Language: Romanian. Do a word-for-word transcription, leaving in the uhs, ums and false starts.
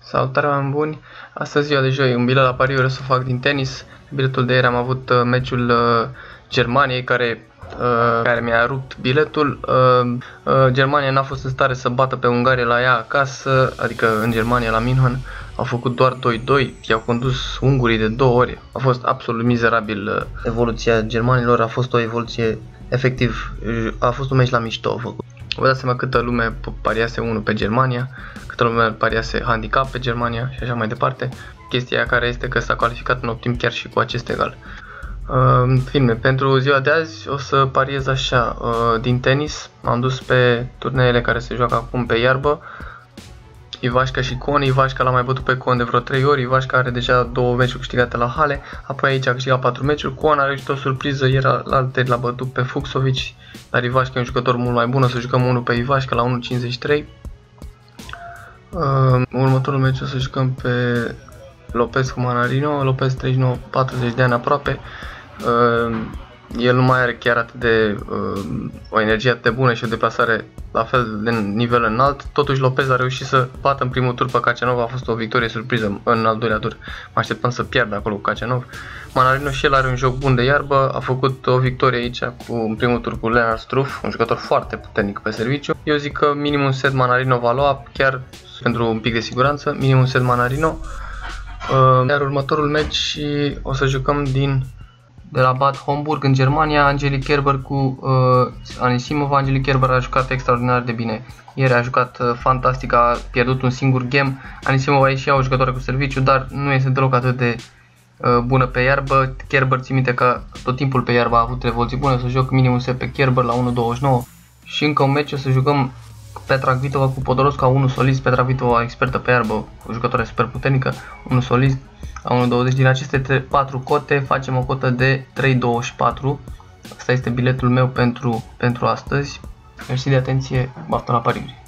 Salutare, oameni buni! Astăzi, ziua de joi, un bilet la pariuri o să fac din tenis. Biletul de ieri am avut uh, meciul uh, Germaniei care, uh, care mi-a rupt biletul. Uh, uh, Germania n-a fost în stare să bată pe Ungaria la ea acasă, adică în Germania la München. Au făcut doar doi doi, i-au condus ungurii de două ori. A fost absolut mizerabil uh, evoluția germanilor, a fost o evoluție efectiv, a fost un meci la mișto a făcut. Vă dați seama câtă lume pariase unul pe Germania, câtă lume pariase handicap pe Germania și așa mai departe. Chestia care este că s-a calificat în optim chiar și cu acest egal. Uh, filme, pentru ziua de azi o să pariez așa, uh, din tenis, m-am dus pe turneele care se joacă acum pe iarbă. Ivașca și Con, Ivașca l-a mai bătut pe Con de vreo trei ori, Ivașca are deja două meciuri câștigate la Hale, apoi aici a câștigat patru meciuri, Con a reușit o surpriză, ieri la alteri l-a bătut pe Fucsovici, dar Ivașca e un jucător mult mai bun, o să jucăm unul pe Ivașca la unu virgulă cincizeci și trei. Uh, următorul meci o să jucăm pe Lopez cu Manarino, Lopez treizeci și nouă, patruzeci de ani aproape. Uh, El nu mai are chiar atât de uh, o energie atât de bună și o deplasare la fel de nivel înalt. Totuși Lopez a reușit să bată în primul tur pe Cacenov, a fost o victorie surpriză în al doilea tur. Mă așteptam să piardă acolo cu Cacenov. Manarino și el are un joc bun de iarbă, a făcut o victorie aici cu, în primul tur cu Lennart Struff, un jucător foarte puternic pe serviciu. Eu zic că minim un set Manarino va lua, chiar pentru un pic de siguranță, minim un set Manarino. Uh, iar următorul meci o să jucăm din de la Bad Homburg în Germania, Angelique Kerber cu uh, Anisimova. Angelique Kerber a jucat extraordinar de bine. Ieri a jucat uh, fantastic, a pierdut un singur game. Anisimova e și ea o jucătoare cu serviciu, dar nu este deloc atât de uh, bună pe iarbă. Kerber, ții minte că tot timpul pe iarbă a avut revoluții bune. O să joc minimum set pe Kerber la unu virgulă douăzeci și nouă. Și încă un meci o să jucăm Petra Kvitova cu Podoroska, unu solist. Petra Kvitova, expertă pe iarbă, o jucătoare super puternică, unu solist. La unu virgulă douăzeci. Din aceste patru cote facem o cotă de trei virgulă douăzeci și patru. Asta este biletul meu pentru, pentru astăzi. Mersi de atenție, baftă la pariuri!